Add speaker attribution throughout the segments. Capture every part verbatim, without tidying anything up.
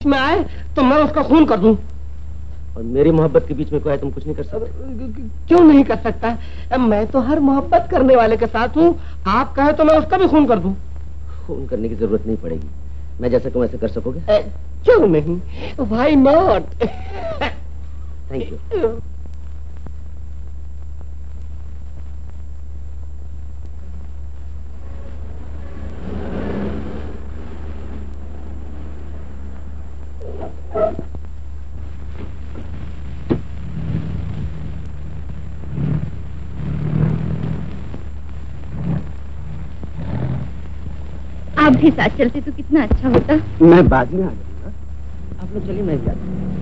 Speaker 1: में आए तो मैं उसका खून कर दूं। और मेरी मोहब्बत के बीच में कोई है, तुम कुछ नहीं कर सकते। क्यों नहीं कर सकता? मैं तो हर मोहब्बत करने वाले के साथ हूँ। आप कहे तो मैं उसका भी खून कर दूं। खून करने की जरूरत नहीं पड़ेगी, मैं जैसा कहूं वैसे कर सकोगे? क्यों नहीं, व्हाई नॉट। Thank you.
Speaker 2: आप भी साथ चलते तो कितना अच्छा होता।
Speaker 1: मैं बाद में आ जाऊंगा, आप लोग चलिए, मैं भी आता हूँ।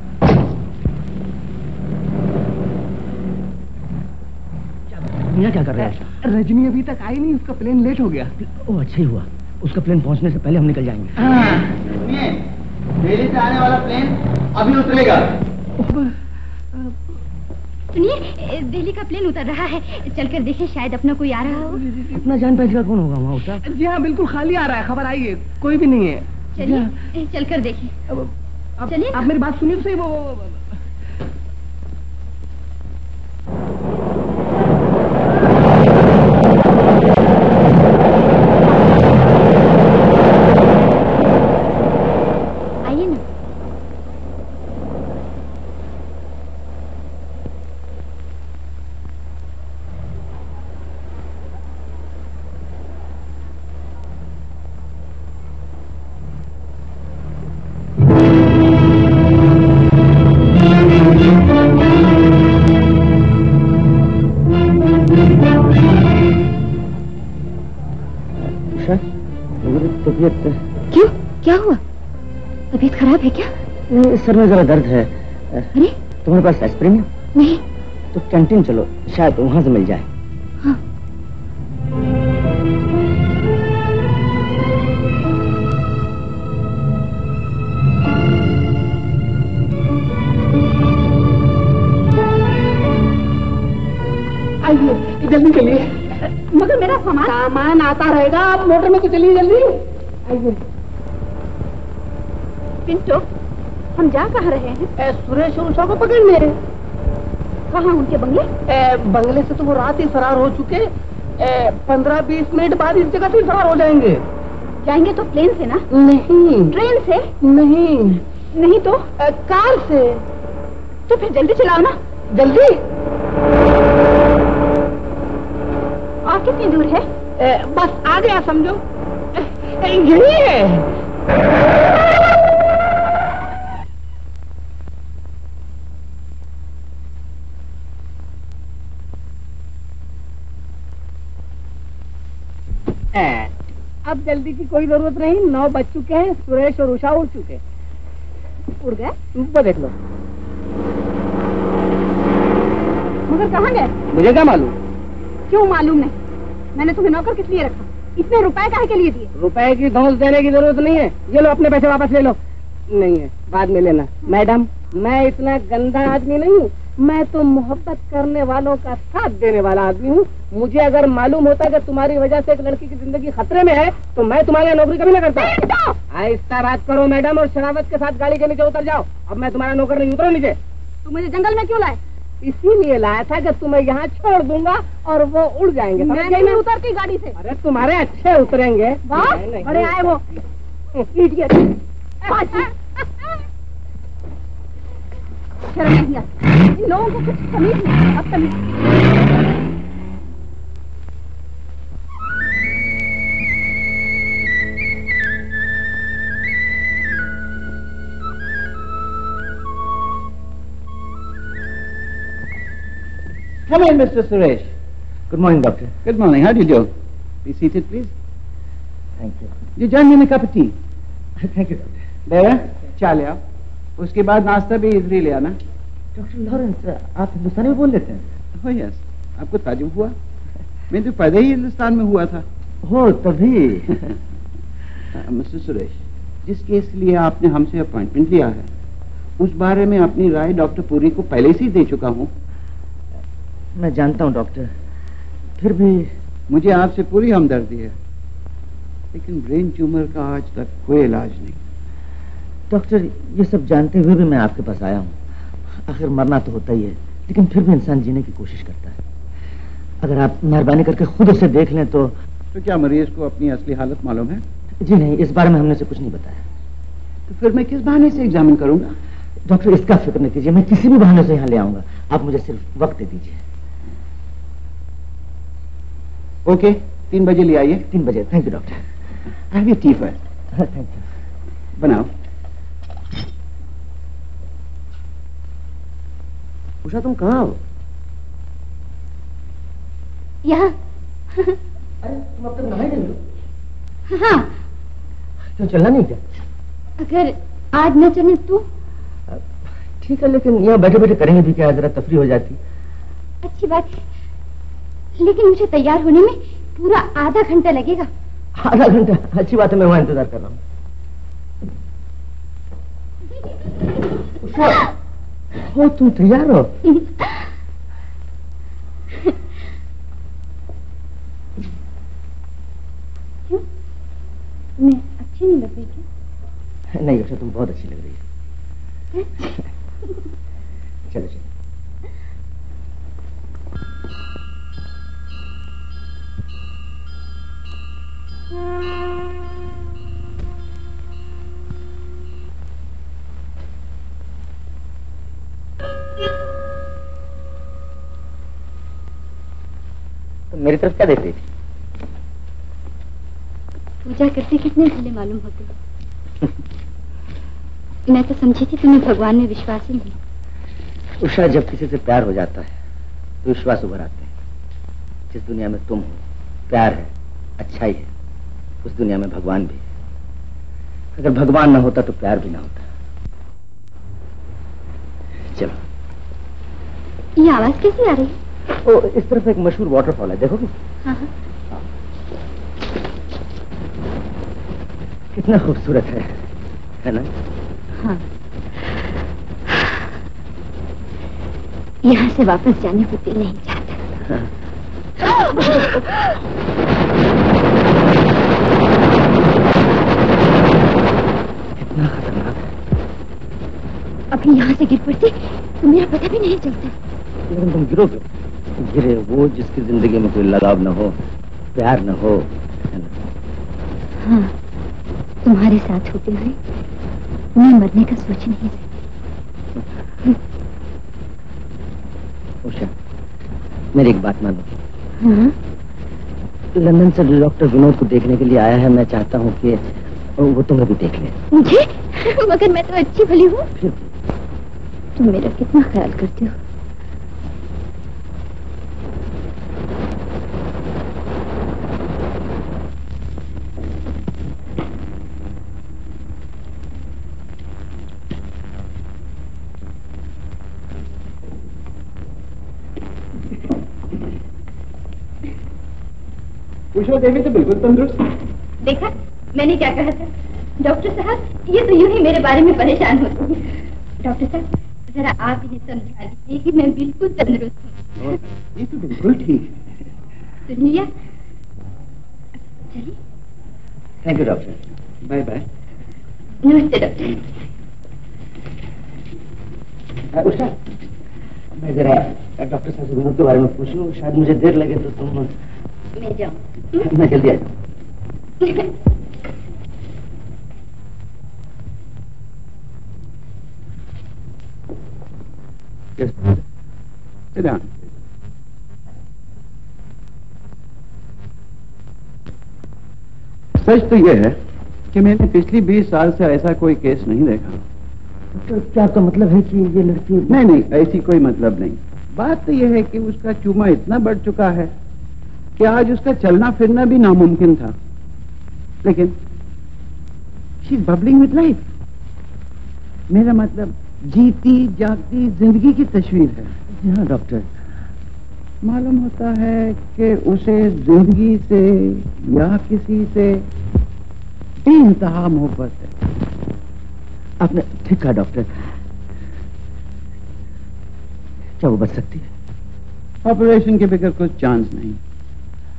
Speaker 1: क्या कर रहे हैं?
Speaker 3: रजनी अभी तक आई नहीं, उसका प्लेन लेट हो गया।
Speaker 1: ओह अच्छा ही हुआ, उसका प्लेन पहुंचने से पहले हम निकल जाएंगे।
Speaker 3: दिल्ली से आने वाला प्लेन अभी उतरेगा।
Speaker 2: सुनिए, दिल्ली का प्लेन उतर रहा है, चलकर देखिए, शायद अपना कोई आ रहा हो।
Speaker 1: इतना जान पहचान कौन होगा वहाँ उसका?
Speaker 3: जी हाँ, बिल्कुल खाली आ रहा है, खबर आई है, कोई भी नहीं है।
Speaker 2: चलिए चलकर देखिए।
Speaker 3: चलिए, आप मेरी बात सुनिए तो सही। वो
Speaker 2: क्यों, क्या हुआ? तबीयत खराब है क्या?
Speaker 1: सर में जरा दर्द है।
Speaker 2: अरे
Speaker 1: तुम्हारे पास एस्प्रिन है?
Speaker 2: नहीं।
Speaker 1: तो कैंटीन चलो, शायद वहां से मिल जाए।
Speaker 2: हाँ।
Speaker 3: आइए जल्दी चलिए।
Speaker 2: मगर मेरा सामान
Speaker 3: सामान आता रहेगा, आप मोटर में तो चलिए जल्दी। आइए।
Speaker 2: पिंटो, हम जा कहाँ रहे हैं?
Speaker 3: सुरेश और उषा को पकड़ने।
Speaker 2: कहाँ उनके बंगले?
Speaker 3: ए, बंगले से तो वो रात ही फरार हो चुके। पंद्रह बीस मिनट बाद इस जगह से फरार हो जाएंगे।
Speaker 2: जाएंगे तो प्लेन से ना?
Speaker 3: नहीं।
Speaker 2: ट्रेन से?
Speaker 3: नहीं।
Speaker 2: नहीं तो?
Speaker 3: ए, कार से।
Speaker 2: तो फिर जल्दी चलाओ ना।
Speaker 3: जल्दी।
Speaker 2: और कितनी दूर है?
Speaker 3: ए, बस आ गया समझो। यही है। अब जल्दी की कोई जरूरत नहीं, नौ बज चुके हैं, सुरेश और उषा उड़ चुके।
Speaker 2: उड़ गए?
Speaker 3: ऊपर देख लो।
Speaker 2: मगर कहाँ गए?
Speaker 3: मुझे क्या मालूम?
Speaker 2: क्यों मालूम नहीं? मैंने तुम्हें नौकर किस लिए रखा? इतने रुपए काहे के लिए दिए?
Speaker 3: रुपए की धौंस देने की जरूरत नहीं है, ये लो अपने पैसे वापस ले लो। नहीं है, बाद में लेना। मैडम, मैं इतना गंदा आदमी नहीं हूँ, मैं तो मोहब्बत करने वालों का साथ देने वाला आदमी हूँ। मुझे अगर मालूम होता कि तुम्हारी वजह से एक लड़की की जिंदगी खतरे में है तो मैं तुम्हारे नौकरी कभी न करता। आहिस्ता बात करो मैडम, और शरावत के साथ गाड़ी के नीचे उतर जाओ। अब मैं तुम्हारा नौकर नहीं, उतरो नीचे।
Speaker 2: तुम मुझे जंगल में क्यों लाए?
Speaker 3: इसीलिए लाया था कि तुम्हें यहाँ छोड़ दूंगा और वो उड़ जाएंगे।
Speaker 2: मैं नहीं उतरती गाड़ी से।
Speaker 3: अरे तुम्हारे अच्छे उतरेंगे।
Speaker 2: वाह, बड़े आए वो इडियट। शर्म नहीं आती इन लोगों को, कुछ तमीज नहीं। अब तमीज।
Speaker 4: Come in, Mister Suresh.
Speaker 1: Good morning, doctor.
Speaker 4: Good morning. How do you do? Be seated, please.
Speaker 1: Thank you.
Speaker 4: You join me in a cup of tea.
Speaker 1: Thank you, doctor.
Speaker 4: बेरा, चाय ले आओ। उसके बाद नाश्ता भी इधर ही ले आना।
Speaker 1: डॉक्टर लॉरेंस, आप हिंदुस्तानी में बोल लेते हैं?
Speaker 4: हो यस, आपको ताजुब हुआ? मैं तो पैदा ही हिंदुस्तान में हुआ था।
Speaker 1: हो तभी।
Speaker 4: मिस्टर सुरेश, जिस केस के लिए आपने हमसे अपॉइंटमेंट लिया है उस बारे में अपनी राय डॉक्टर पुरी को पहले से ही दे चुका हूँ।
Speaker 1: मैं जानता हूँ डॉक्टर, फिर भी
Speaker 4: मुझे आपसे पूरी हमदर्दी है, लेकिन ब्रेन ट्यूमर का आज तक कोई इलाज नहीं।
Speaker 5: डॉक्टर, ये सब जानते हुए भी मैं आपके पास आया हूँ। आखिर मरना तो होता ही है, लेकिन फिर भी इंसान जीने की कोशिश करता है। अगर आप मेहरबानी करके खुद उसे देख लें तो।
Speaker 4: तो क्या मरीज को अपनी असली हालत मालूम है?
Speaker 5: जी नहीं, इस बारे में हमने से कुछ नहीं बताया।
Speaker 4: तो फिर मैं किस बहाने से एग्जामिन करूंगा?
Speaker 5: डॉक्टर, इसका फिक्र नहीं कीजिए, मैं किसी भी बहाने से यहाँ ले आऊंगा। आप मुझे सिर्फ वक्त दे दीजिए।
Speaker 4: ओके, तीन बजे ले आइए।
Speaker 5: तीन बजे। Thank you doctor.
Speaker 4: Have your tea first.
Speaker 5: Thank you.
Speaker 4: बनाओ।
Speaker 1: उषा, तुम कहाँ हो?
Speaker 2: यहाँ।
Speaker 1: अरे तुम अब तक नहाई नहीं हो?
Speaker 2: हाँ।
Speaker 1: क्यों, चलना नहीं क्या?
Speaker 2: अगर आज न चले तो?
Speaker 1: ठीक है, लेकिन यहाँ बैठे बैठे करेंगे भी क्या, जरा तफरी हो जाती।
Speaker 2: अच्छी बात है, लेकिन मुझे तैयार होने में पूरा आधा घंटा लगेगा।
Speaker 1: आधा घंटा? अच्छी बात है, मैं वहां इंतजार कर रहा हूँ। उषा, हो तुम तैयार हो?
Speaker 2: क्यों, तुम्हें अच्छी नहीं लग रही क्या?
Speaker 1: नहीं उषा, तुम बहुत अच्छी लग रही है। चलो चलो।
Speaker 5: तो मेरी तरफ क्या देख रही थी?
Speaker 2: पूजा करते कितने भले मालूम होते हो। मैं तो समझी थी तुम्हें भगवान में विश्वास ही नहीं।
Speaker 5: उषा, जब किसी से प्यार हो जाता है तो विश्वास उभर आते हैं। जिस दुनिया में तुम हो, प्यार है, अच्छाई है, उस दुनिया में भगवान भी है। अगर भगवान ना होता तो प्यार भी ना होता। चलो।
Speaker 2: ये आवाज कैसी आ रही है?
Speaker 5: ओ, इस तरफ एक मशहूर वाटरफॉल है, देखोगे?
Speaker 2: हाँ हाँ।
Speaker 5: कितना खूबसूरत है, है ना?
Speaker 2: हाँ। यहाँ से वापस जाने को दिल नहीं चाहता।
Speaker 5: हाँ। कितना खतरनाक है।
Speaker 2: अभी यहाँ से गिर पड़ती तो मेरा पता भी नहीं चलता।
Speaker 5: लेकिन तुम गिरोगे? गिरे वो जिसकी जिंदगी में कोई लगाव न हो, प्यार न हो, है ना?
Speaker 2: हाँ, तुम्हारे साथ होते हुए मैं मरने का सोच नहीं सकती।
Speaker 5: उषा, मेरी एक बात मानो।
Speaker 2: हाँ?
Speaker 5: लंदन से डॉक्टर विनोद को देखने के लिए आया है। मैं चाहता हूँ कि वो तुम्हें भी देख ले।
Speaker 2: मुझे? मगर मैं तो अच्छी भली हूँ।
Speaker 5: फिर
Speaker 2: तुम मेरा कितना ख्याल करते हो।
Speaker 4: उषा देवी तो बिल्कुल तंदुरुस्त।
Speaker 2: देखा, मैंने क्या कहा था? डॉक्टर साहब, ये तो यूं ही मेरे बारे में परेशान होती है। डॉक्टर साहब, जरा आप इन्हें समझा दीजिए कि मैं बिल्कुल तंदुरुस्त हूँ।
Speaker 4: ये तो बिल्कुल ठीक है।
Speaker 2: सुन लिया? चलिए।
Speaker 5: Thank you doctor.
Speaker 4: Bye bye.
Speaker 2: नमस्ते डॉक्टर।
Speaker 5: उषा, मैं जरा डॉक्टर साहब से विनोद के बारे में पूछ लूँ, शायद मुझे देर लगे तो तुम।
Speaker 2: मैं जाऊँ?
Speaker 5: मैं जल्दी आ जाऊँ।
Speaker 4: Yes. Sit down. सच तो यह है कि मैंने पिछली बीस साल से ऐसा कोई केस नहीं देखा।
Speaker 5: तो क्या आपका मतलब है कि ये लड़की?
Speaker 4: नहीं नहीं, ऐसी कोई मतलब नहीं। बात तो यह है कि उसका चूमा इतना बढ़ चुका है कि आज उसका चलना फिरना भी नामुमकिन था। लेकिन she is bubbling with life. मेरा मतलब जीती जागती जिंदगी की तस्वीर है।
Speaker 5: जी हाँ डॉक्टर।
Speaker 4: मालूम होता है कि उसे जिंदगी से या किसी से बेइंतहा मोहब्बत है।
Speaker 5: आपने ठीक कहा डॉक्टर। क्या वो बच सकती है?
Speaker 4: ऑपरेशन के बगैर कुछ चांस नहीं,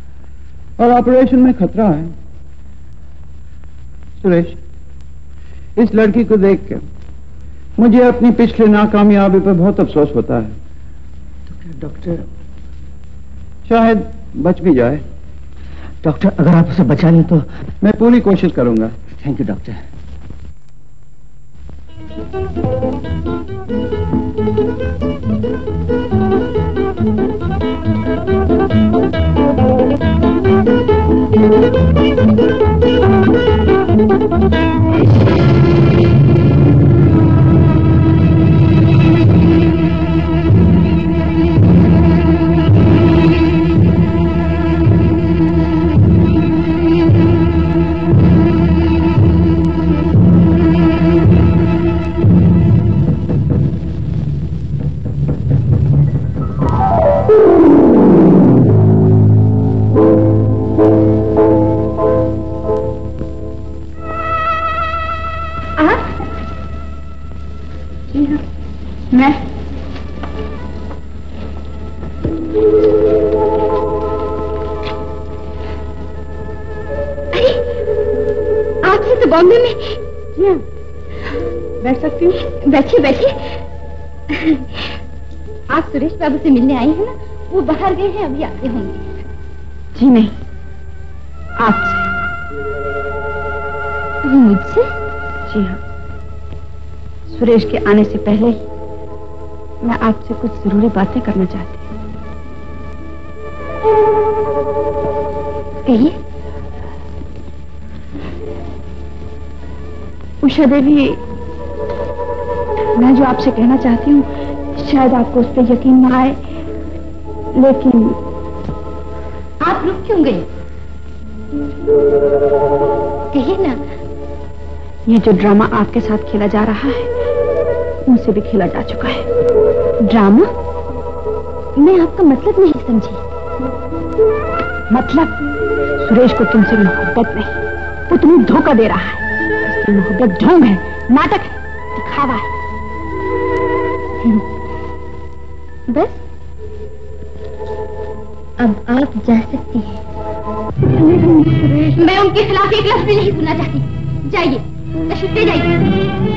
Speaker 4: और ऑपरेशन में खतरा है। सुरेश, इस लड़की को देख के मुझे अपनी पिछली नाकामयाबी पर बहुत अफसोस होता है।
Speaker 5: तो क्या डॉक्टर
Speaker 4: शायद बच भी जाए।
Speaker 5: डॉक्टर अगर आप उसे बचा लें तो
Speaker 4: मैं पूरी कोशिश करूंगा।
Speaker 5: Thank you doctor.
Speaker 2: मैं अरे आपसे तो बॉम्बे में। जी हाँ, बैठ सकती हूँ? बैठिए बैठिए। आप सुरेश बाबू से मिलने आई हैं ना? वो बाहर गए हैं, अभी आते होंगे।
Speaker 6: जी नहीं, आपसे।
Speaker 2: मुझसे?
Speaker 6: जी हाँ, सुरेश के आने से पहले ही मैं आपसे कुछ जरूरी बातें करना चाहती हूँ।
Speaker 2: कहिए।
Speaker 6: उषा देवी, मैं जो आपसे कहना चाहती हूँ शायद आपको उस पर यकीन ना आए, लेकिन
Speaker 2: आप रुक क्यों गई? कहिए ना।
Speaker 6: ये जो ड्रामा आपके साथ खेला जा रहा है मुझसे भी खेला जा चुका है।
Speaker 2: ड्रामा? मैं आपका मतलब नहीं समझी।
Speaker 6: मतलब सुरेश को तुमसे मोहब्बत नहीं, वो तुम्हें धोखा दे रहा है। उसकी मोहब्बत ढोंग है, नाटक है, दिखावा है।
Speaker 2: बस अब आप जा सकती हैं। मैं उनके खिलाफ एक लफ्ज़ भी नहीं सुनना चाहती। जाइए, तशरीफ ले जाइए।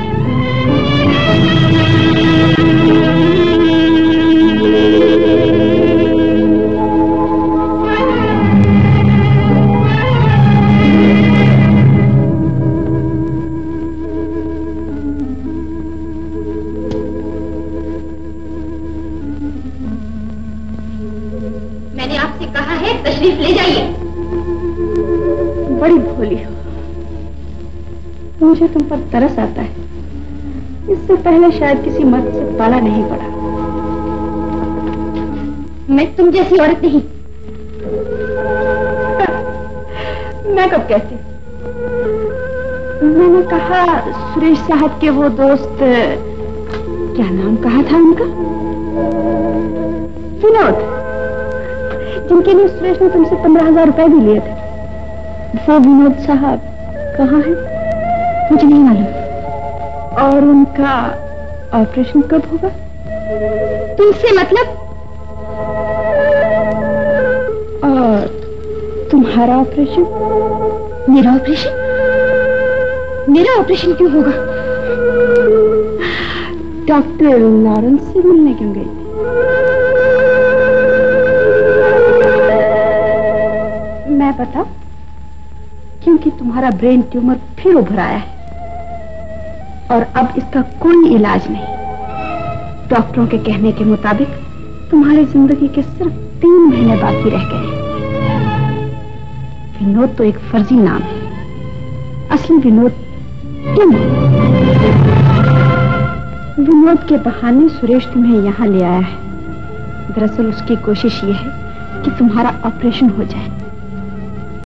Speaker 2: मैंने आपसे कहा है तशरीफ ले जाइए।
Speaker 6: बड़ी भोली हो, मुझे तुम पर तरस आता है। इससे पहले शायद किसी मर्द से पाला नहीं पड़ा।
Speaker 2: मैं तुम जैसी औरत नहीं।
Speaker 6: मैं कब कहती? मैंने कहा सुरेश साहब के वो दोस्त, क्या नाम कहा था उनका? विनोद, जिनके लिए सुरेश ने तुमसे पंद्रह हजार रुपए भी लिए थे। वो विनोद साहब कहाँ हैं? मुझे नहीं मालूम। और उनका ऑपरेशन कब होगा?
Speaker 2: तुमसे मतलब?
Speaker 6: और तुम्हारा ऑपरेशन?
Speaker 2: मेरा ऑपरेशन? मेरा ऑपरेशन क्यों होगा?
Speaker 6: डॉक्टर लॉरेंस से मिलने क्यों गई? मैं बताऊं? क्योंकि तुम्हारा ब्रेन ट्यूमर फिर उभर आया है और अब इसका कोई इलाज नहीं। डॉक्टरों के कहने के मुताबिक तुम्हारी जिंदगी के सिर्फ तीन महीने बाकी रह गए हैं। विनोद तो एक फर्जी नाम है, असली विनोद तुम। विनोद के बहाने सुरेश तुम्हें यहाँ ले आया है। दरअसल उसकी कोशिश ये है कि तुम्हारा ऑपरेशन हो जाए।